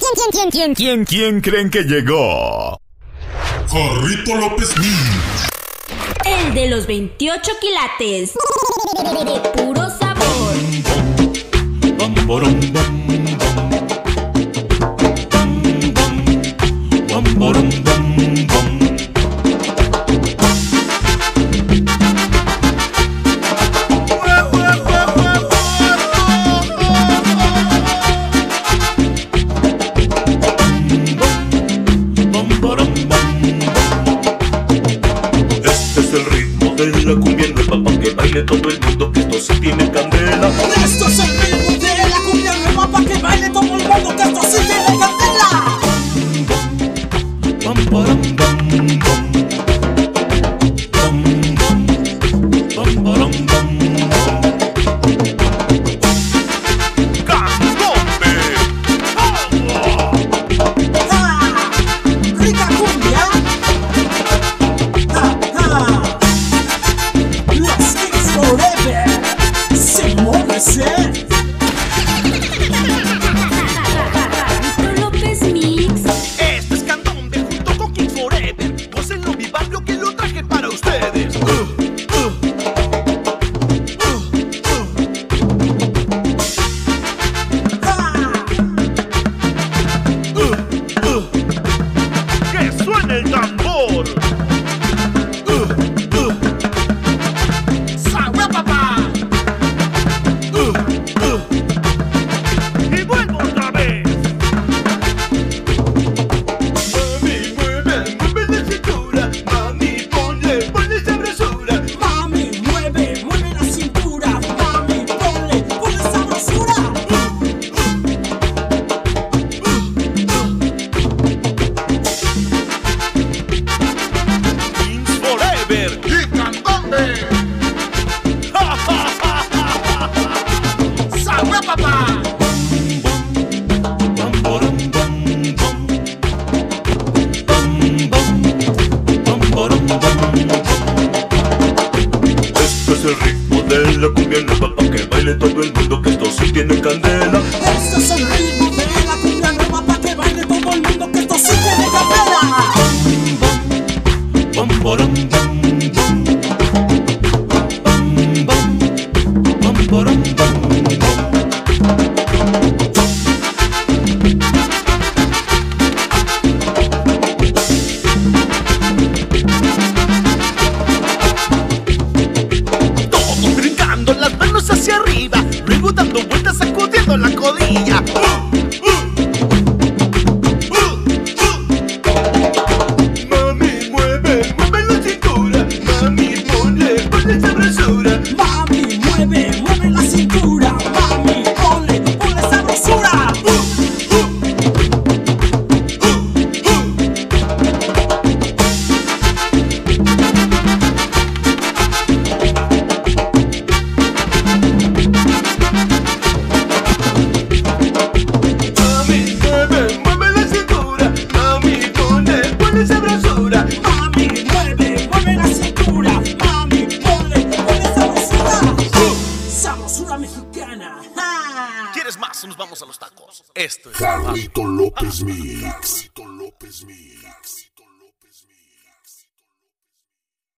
¿Quién creen que llegó? Jarrito López Mix. El de los 28 quilates. De puro sabor. Este es el ritmo de la cumbia nueva pa' que baile todo el mundo, que esto sí tiene candela. Esto es el ritmo de la cumbia nueva pa' que baile todo el mundo, que esto sí tiene candela. Rica cumbia. Los Kings Forever. Se mueve, Jarrito López Mix. Esto es Candombe junto con Kings Forever. Gócenlo mi barrio que lo traje para ustedes. ¡Que suene el tambor! ¡Sabe, papá! ¡Y vuelvo otra vez! Mami, mueve la cintura. Mami, ponle sabrosura. Mami, mueve la cintura. Mami, ponle sabrosura. Kings Forever y Candombe. ¡Sabe, papá! Este es el ritmo de la cumbia nueva pa' que baile todo el mundo, que esto sí tiene candela. Este es el ritmo de la cumbia nueva pa' que baile todo el mundo, que esto sí tiene candela. Todos brincando las manos hacia arriba, luego dando vueltas sacudiendo la codilla. Mami, mueve la cintura. Mami, ponle sabrosura. Mami, mueve la cintura. Mami, ponle sabrosura. Mami, mueve la cintura. Mami, ponle sabrosura. Mami, mueve la cintura. Mami, ponle sabrosura. Sabrosura mexicana. ¡Ja! ¿Quieres más? Nos vamos a los tacos. Esto es Jarrito López Mix.